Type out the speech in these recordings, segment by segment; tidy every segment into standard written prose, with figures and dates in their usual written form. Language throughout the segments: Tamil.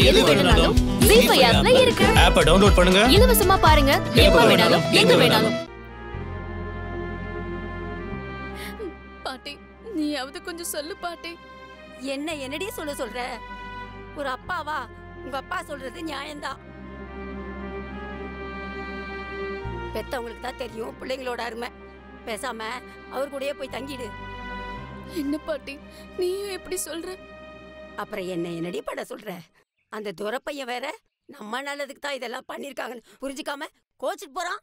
எது வேணும்னாலும் ஜீ5 ஆப்ல இருக்கு. ஆப்பை டவுன்லோட் பண்ணுங்க, இலவசமா பாருங்க, எப்ப வேணாலும் எங்க வேணாலும். பாட்டி நீயாவது கொஞ்சம் சொல்லு பாட்டி. என்னடி சொல்ற? ஒரு அப்பாவா? உங்க அப்பா சொல்றது நியாயம்தான். பெத்தவங்களுக்கு தான் தெரியும் பிள்ளைங்களோட அருமை. பேசாம அவர் கூடயே போய் தங்கிடு. என்ன பாட்டி நீயும் எப்படி சொல்ற? அப்புறம் என்னடி பட சொல்ற? அந்த துரப்பையன் வேற நம்ம நல்லதுக்கு தான் இதெல்லாம் பண்ணிருக்காங்கன்னு புரிஞ்சுக்காம கோச்சுட்டு போறான்.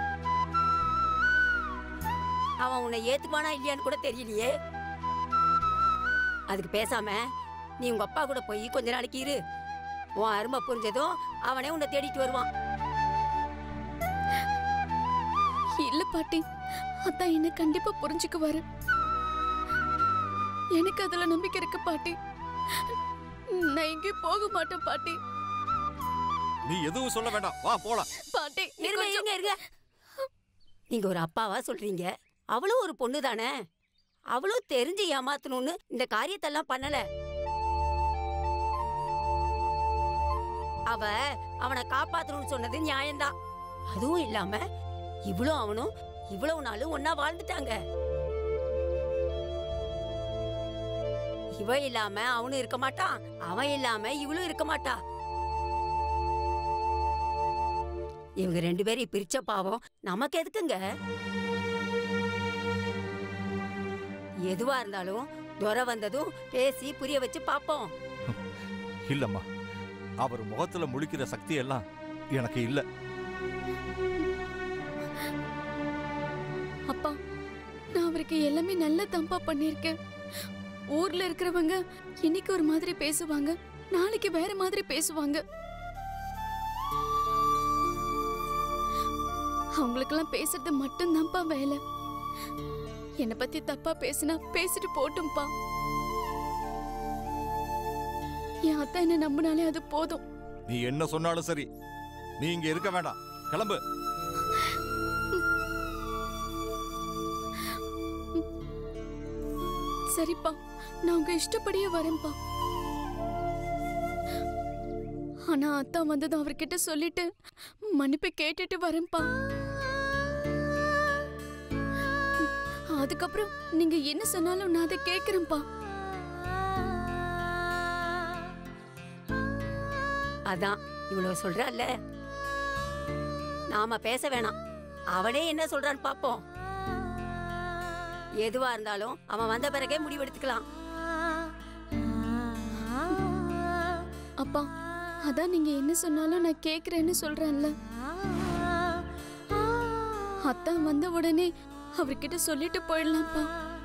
அவன் உன்னை ஏத்துப்பானா இல்லையான்னு கூட தெரியலையே. அதுக்கு பேசாம நீ உங்க அப்பா கூட போய் கொஞ்ச நாளைக்கு இரு. உன் அருமை புரிஞ்சதும் அவனே உன்னை தேடிட்டு வருவான். இல்ல பாட்டி, அதான் என்ன கண்டிப்பா புரிஞ்சுக்குவாரு. எனக்கு அதுல நம்பிக்கை இருக்கு பாட்டி. நான் எங்கேயும் போக மாட்டேன் பாட்டி. நீ எதுவும் சொல்ல வேண்டாம், வா போலாம். பாட்டி இருங்க. நீங்க ஒரு அப்பாவா சொல்றீங்க, அவளும் ஒரு பொண்ணு தானே. அவளும் தெரிஞ்சு ஏமாத்தணும்னு இந்த காரியத்தெல்லாம் பண்ணல. அவனை காப்பாத்தணும்னு சொன்னது நியாயம்தான். அதுவும் இல்லாம இவ்வளவு அவனும் இவ்வளவு நாளும் ஒன்னா வாழ்ந்துட்டாங்க. இவ இல்லாம அவனும் இருக்க மாட்டான், அவன் இல்லாம இவளும் இருக்க மாட்டா. இவங்க 2 பேரும் பிரிச்ச பாவம் நமக்கு எதுக்குங்க? எதுவா இருந்தாலும் துரை வந்ததும் பேசி புரிய வச்சு பாப்போம். இல்லம்மா, அவர் முகத்துல முழிக்கிற சக்தி எல்லாம் எனக்கு இல்ல. அப்பா, நான் அவருக்கு எல்லாமே நல்ல தம்பா பண்ணிருக்கேன். ஊர்ல இருக்கிறவங்க இன்னைக்கு ஒரு மாதிரி பேசுவாங்க, நாளைக்கு வேற மாதிரி பேசுவாங்க. அவங்களுக்கெல்லாம் பேசுறது மட்டும் தான்ப்பா வேலை. என்னை பத்தி தப்பா பேசினா பேசிட்டு போட்டும்பா. என் அத்தா என்ன நம்பினாலே அது போதும். நீ என்ன சொன்னாலும் சரி, நீ இங்க இருக்க வேண்டாம், கிளம்பு. சரிப்பா, நான் உங்க இஷ்டப்படியே வரேன்ப்பா. ஆனா அத்தா வந்ததும் அவர்கிட்ட சொல்லிட்டு மன்னிப்பு கேட்டுட்டு வரேன்ப்பா. அதுக்கப்புறம் நீங்க என்ன சொன்னாலும் நான் அதை கேக்குறேன்ப்பா. அதான் இவ்வளவு சொல்றல்ல, நாம பேச வேணாம். அவனே என்ன சொல்றான்னு பாப்போம். எதுவா இருந்தாலும் அவன் வந்த பிறகே முடிவெடுத்துக்கலாம். அப்பா, அதான் நீங்க என்ன சொன்னாலும் நான் கேக்குறேன்னு சொல்றேன்ல. அத்தா வந்த உடனே அவர்கிட்ட சொல்லிட்டு போயிடலாம்ப்பா.